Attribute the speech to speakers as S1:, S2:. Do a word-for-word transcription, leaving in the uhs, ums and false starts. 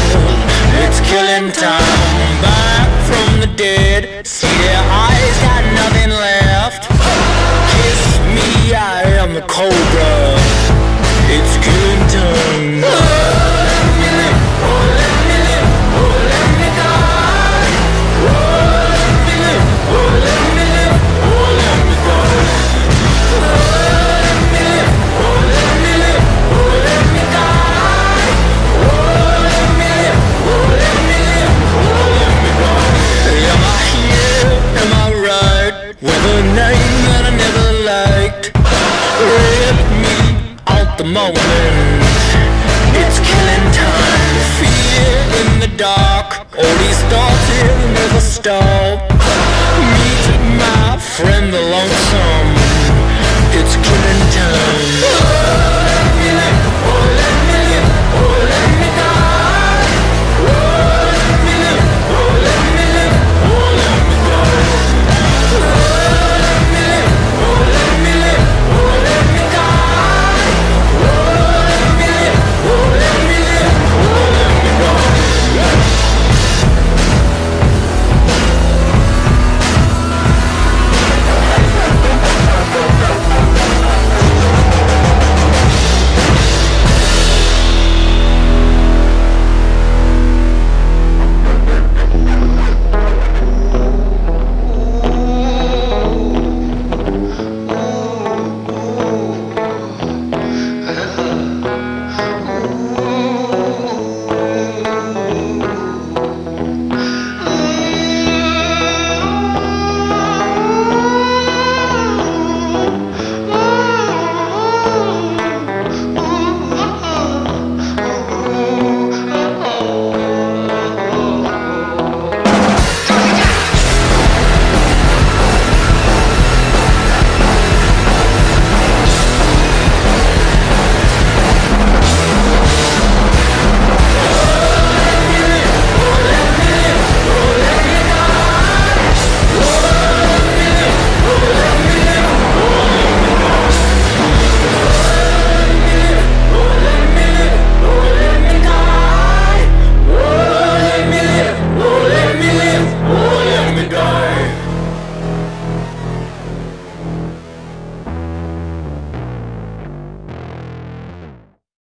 S1: It's killing time. Back from the dead, see their eyes got nothing left. Kiss me, I am the cobra. It's killing time. Oh, let me live, oh, let me live, oh, let me die. Oh, let me live, oh, let me live, oh, let me die. Oh, let me live, oh, let me live, oh, let me die. Oh, let me live, oh, let me live, oh, let me die. Am I here? Am I right? With a name that I never liked. Rip me out the moment. It's killing time. Fear in the dark. All these thoughts will never stop. Meet my friend the lonesome. It's killing time.